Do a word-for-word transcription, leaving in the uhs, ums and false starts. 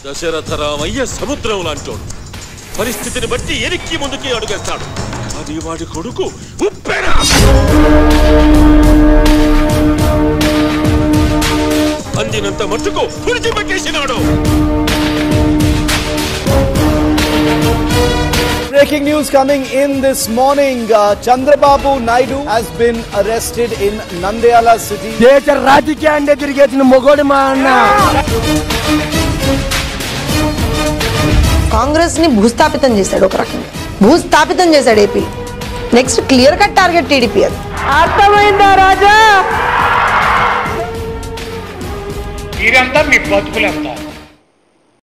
దశరథ రామయ్య సముద్రం లాంటోడు. పరిస్థితిని బట్టి ఎనికి ముందుకి అడుగేస్తాడు. అది వాడి కొడుకు ఉప్పెన. అందినంత మట్టుకు పురిచిపెట్టేసినాడు. Breaking news coming in this morning. Uh, Chandrababu Naidu has been arrested in Nandyala city. Desha rajikiyante tirigechina mogodi ma anna. Congress ని భూస్థాపితం చేశాడు. ఒక రకంగా భూస్థాపితం చేశాడు AP. Next clear cut target TDP. అది అర్థమైందా రాజా? ఇదంతా మీ బతుకులంతా.